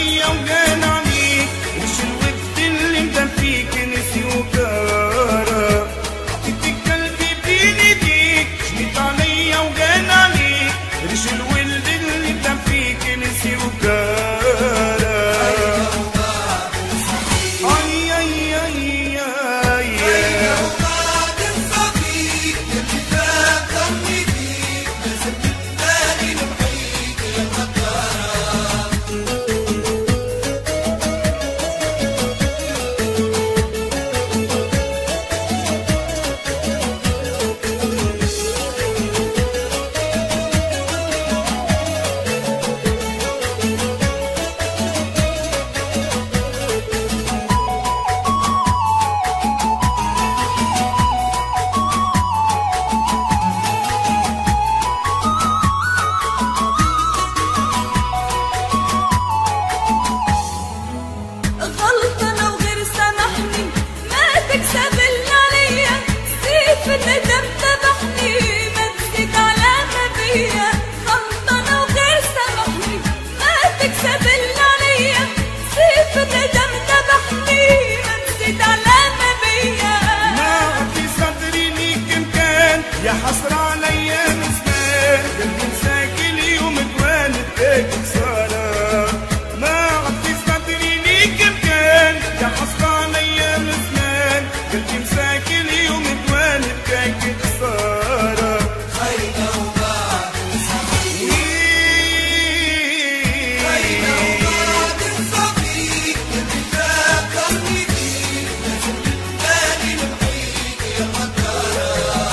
عليا وجان عليك، وش الود اللي انت فيك نسي وكارك، حطيت قلبي بين ايديك، جنيت عليا وجان عليك، وش الود اللي انت فيك نسي وكارك. يا حسرة عليا نسمان، قلبي مساكن يوم توان اداك خسارة، ما عاد في صدري ليك مكان، يا حسرة عليا نسمان، قلبي مساكن يوم توان اداك خسارة. خاينة وبعد نصفيك، خاينة وبعد نصفيك، قلبي فكرني بيك، لازم بالتالي نمحيك يا غدارة.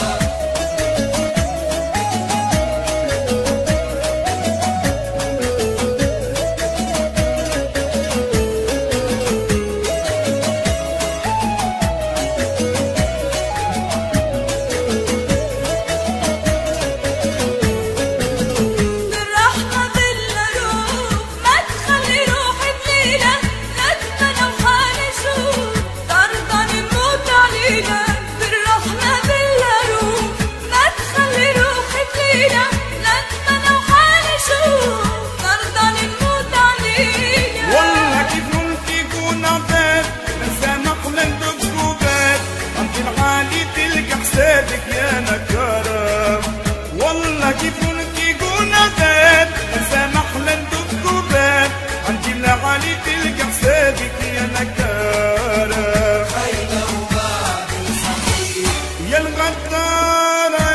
يا نكارة والله كيف نتيقون عذاب، نسامح لندكوبات عندي العالي تلقى حسابك يا نكارة. خاينة وبعد نصفيك يا الغدارة،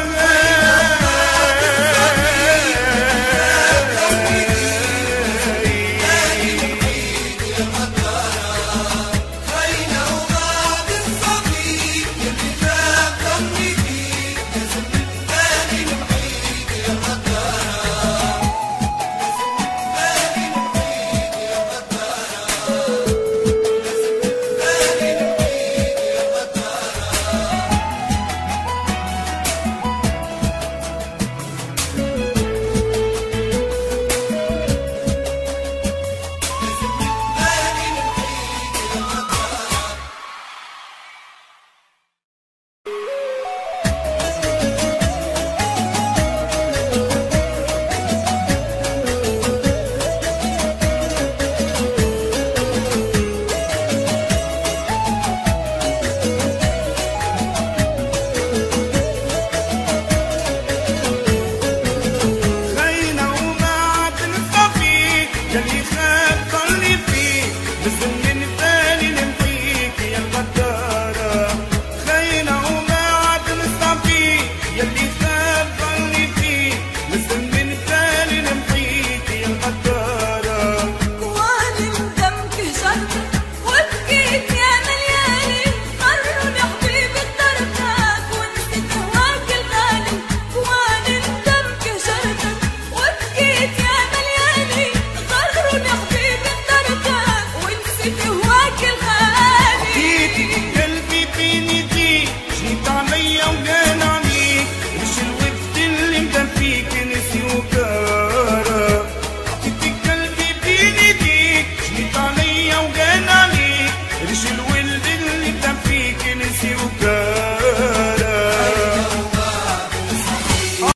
يلي خاف ضلي فيك بس